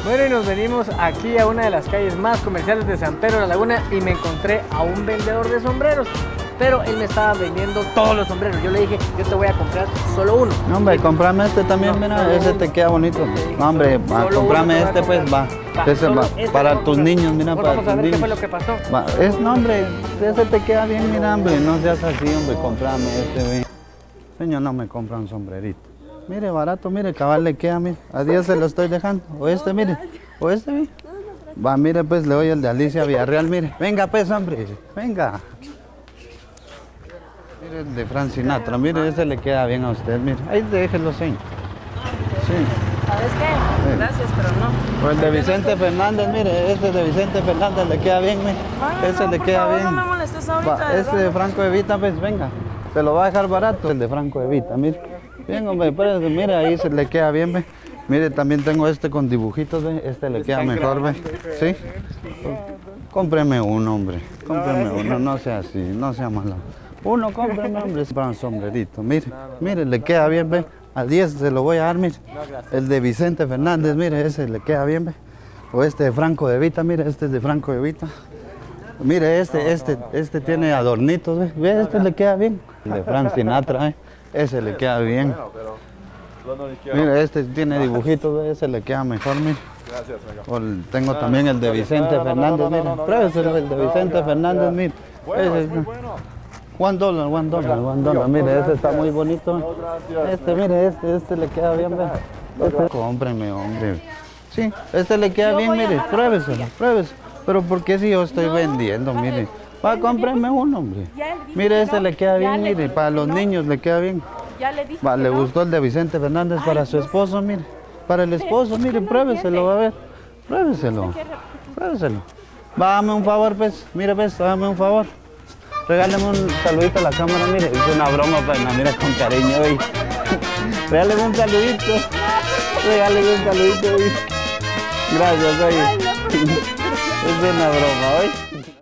Bueno, y nos venimos aquí a una de las calles más comerciales de San Pedro de la Laguna y me encontré a un vendedor de sombreros. Pero él me estaba vendiendo todos los sombreros. Yo le dije, yo te voy a comprar solo uno. No, hombre, comprame este también, No, mira, ese te queda bonito. No, hombre, comprame este, pues, va. Ese va, para tus niños, mira, para Vamos a tus ver qué niños. fue lo que pasó. Va, no, hombre, ese te queda bien, mira, hombre, no seas así, hombre, comprame este, ve. Señor, no me compra un sombrerito. Mire, barato, mire, cabal le queda, mire, a 10 se lo estoy dejando. O este, mire, o este, mire. Va, mire, pues, le doy el de Alicia Villarreal, mire. Venga, pues, hombre, venga. Mire el de Frank Sinatra, mire, ese le queda bien a usted, mire. Ahí déjelo, señor. Sí. ¿Sabes qué? Sí. Gracias, pero no. O el de Vicente Fernández, mire, este de Vicente Fernández le queda bien, mire. Ese le queda bien. No me molestes ahorita. Va, este de Franco Evita, pues venga, se lo va a dejar barato, el de Franco Evita, mire. Bien, hombre, pues, mire, ahí se le queda bien, ve. Mire, también tengo este con dibujitos, ve. Este le queda mejor, ve. ¿Sí? Cómpreme uno, hombre. Cómpreme uno, no sea así, no sea malo. Uno, cómpreme, hombre, para un sombrerito. Mire, mire, le queda bien, ve. A 10 se lo voy a dar, mire. El de Vicente Fernández, mire, ese le queda bien, ve. O este de Franco Evita, mire, este es de Franco Evita. Mire, este tiene adornitos, ve. Ve, este le queda bien. El de Frank Sinatra, ese le queda bien. Mire, este tiene dibujitos, ve. Ese le queda mejor, mire. Tengo también el de Vicente Fernández, mire. Pruébeselo, el de Vicente Fernández, mire. $1, mire, ese está muy bonito. Mire, este le queda bien, ve. Cómpreme, hombre. Sí, este le queda bien, mire, pruébeselo, pruébeselo. Pero ¿por qué si yo estoy vendiendo, mire? Va, cómpreme uno, hombre. Mire, este le queda bien, mire, para los niños le queda bien. Va, le gustó el de Vicente Fernández para su esposo, mire. Para el esposo, mire, pruébeselo, va a ver. Pruébeselo, pruébeselo. Va, dame un favor, pues, mire, pues, dame un favor. Regáleme un saludito a la cámara, mire, es una broma, pues, la mira con cariño, hoy. Regáleme un saludito, regáleme un saludito, hoy. Gracias, oye. Es una broma, oye.